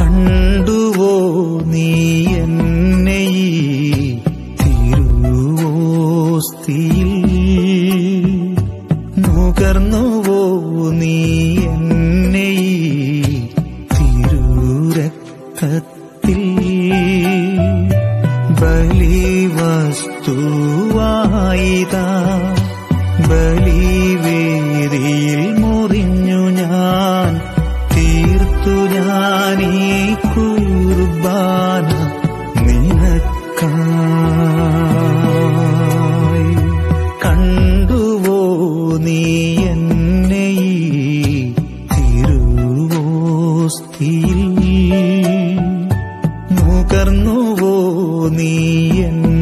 കണ്ടുവോ നീ എന്നെ ഈ തിരുവോസ്തിയിൽ? നുകർന്നുവോ നീ എന്നെ ഈ തിരുരക്തത്തിൽ? ബലിവസ്തുവായിതാ ബലിവേദിയിൽ മുറിഞ്ഞു ഞാൻ, തീർത്തു ഞാനീ കുർബാന നിനക്കായി. കണ്ടുവോ നീ എന്നെ ഈ തിരുവോസ്തിയിൽ? നുകർന്നുവോ നീ എന്നെ